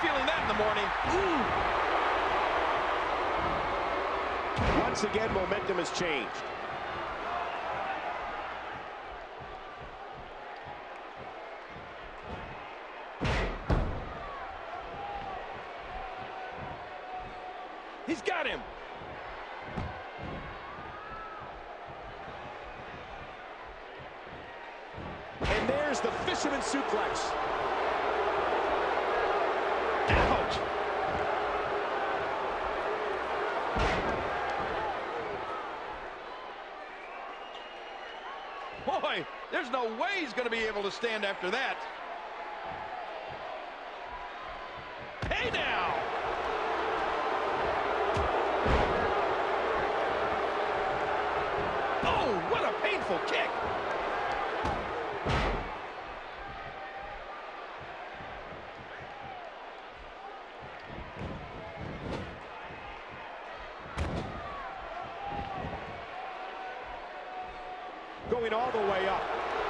feeling that in the morning. Ooh. Once again, momentum has changed. He's got him. And there's the fisherman suplex. Ouch. Boy, there's no way he's going to be able to stand after that. Hey now. Oh, what a painful kick. Going all the way up.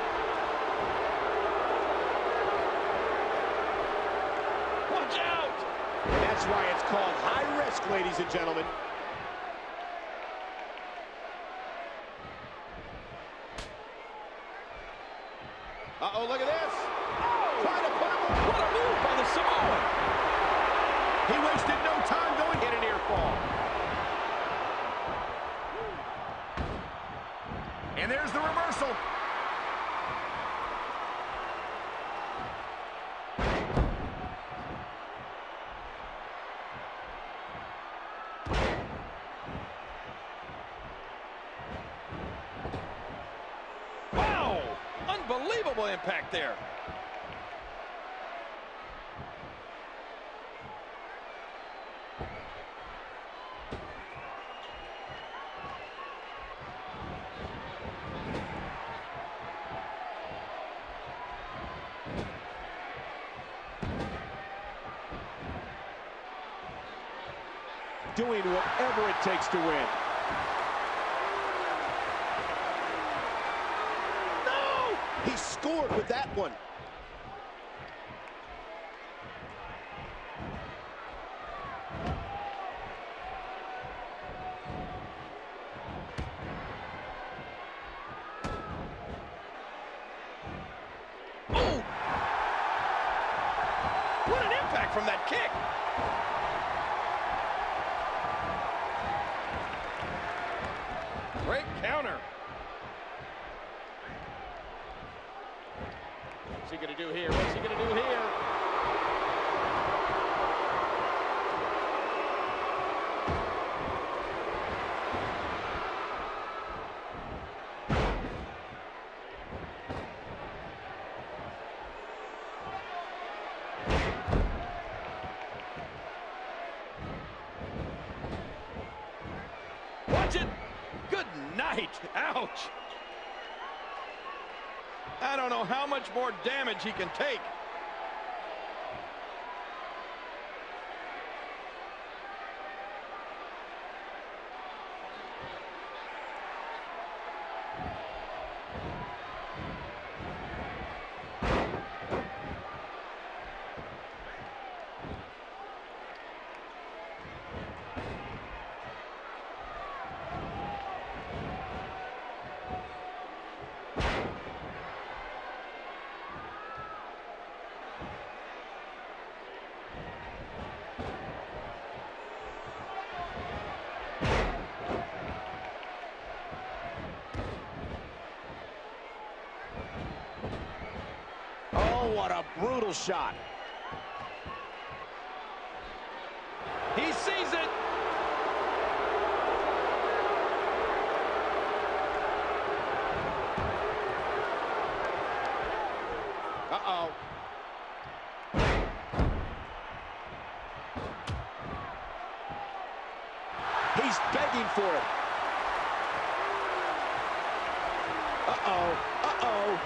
Watch out! And that's why it's called high risk, ladies and gentlemen. Uh-oh, look at this. Oh! Trying to put him on. What a move by the Samoan! He wasted no time going in an ear fall. And there's the reversal. Wow! Unbelievable impact there. Doing whatever it takes to win. No! He scored with that one. Oh! What an impact from that kick! Great counter. What's he gonna do here? What's he gonna do here? Watch it. Good night. Ouch. I don't know how much more damage he can take. Oh, what a brutal shot. He sees it. Uh-oh. He's begging for it. Uh-oh. Uh-oh.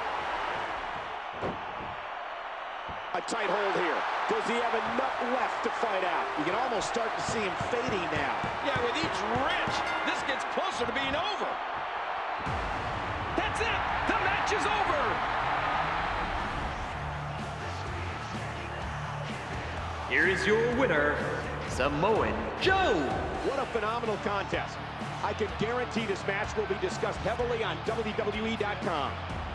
A tight hold here. Does he have enough left to fight out? You can almost start to see him fading now. Yeah, with each wrench, this gets closer to being over. That's it. The match is over. here is your winner, Samoan Joe. What a phenomenal contest. I can guarantee this match will be discussed heavily on WWE.com.